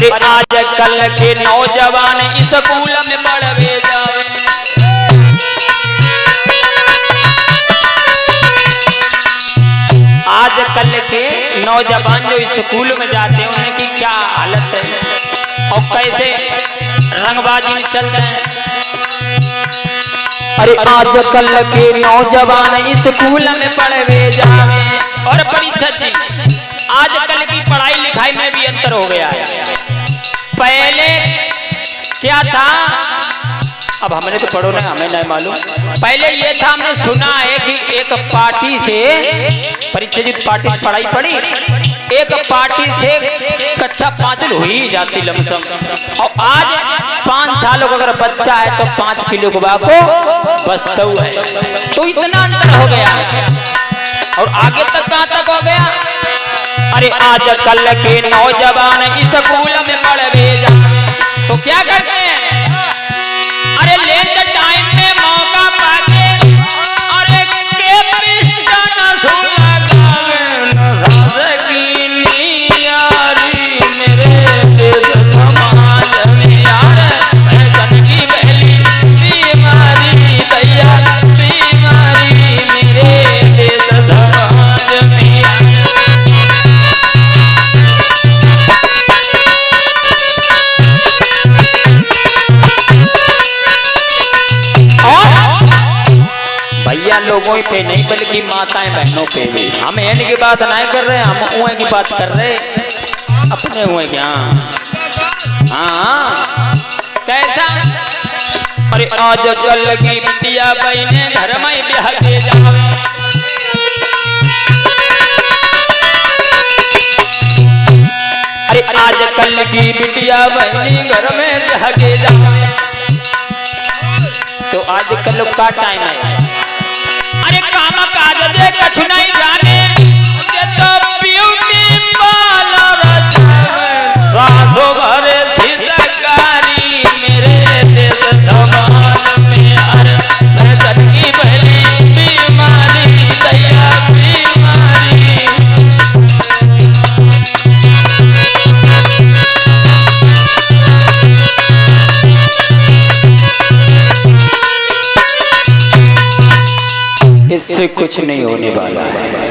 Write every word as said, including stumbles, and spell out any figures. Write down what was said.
अरे आज कल के नौजवान स्कूल में पढ़वे जावे, आज कल के नौजवान जो स्कूल में जाते हैं उनकी क्या हालत है और कैसे रंगबाजी में चलते हैं। अरे आज कल के नौजवान स्कूल में पढ़वे जावे और परीक्षा जी आजकल की पढ़ाई लिखाई में भी अंतर हो गया है। पहले क्या था, अब हमने तो पढ़ो ना, हमें नहीं मालूम। पहले ये था, हमने सुना है कि एक पार्टी से परीक्षा जी पार्टी पढ़ाई पढ़ी, एक पार्टी से कच्चा पांचल हो ही जाती लमसम। और आज पांच सालों का अगर बच्चा है तो पांच किलो को बाको बसता है। तो इतना अंतर हो गया और आगे तक कहां तक हो गया। अरे आज कल के नौजवान स्कूल में पढ़वे जावे तो क्या करते हैं, अरे लेंगे टाइम में मौका पाके, अरे के पिस्टन सुलगावे की यारी मेरे देश समाज में यार फैशन की पहली बीमारी तैयार बीमारी मेरे देश समाज में। भैया लोगों पे नहीं बल्कि माताएं बहनों पे भी, हम इनकी बात नहीं कर रहे, हम उए की बात कर रहे, अपने हुए क्या। हाँ कैसा, अरे आज कल की बिटिया बहने घर में ब्याह के जावे, अरे आज कल की बिटिया बहनी घर में ब्याह के जावे। तो आज कल का टाइम है, अरे काम काज दे कछु नहीं जाने, तो ब्यूटी पार्लर सासो भरे सिद्धकारी मेरे देश समाज में यार फैशन की पहली बीमारी तैयार बीमारी। इससे कुछ नहीं होने वाला है।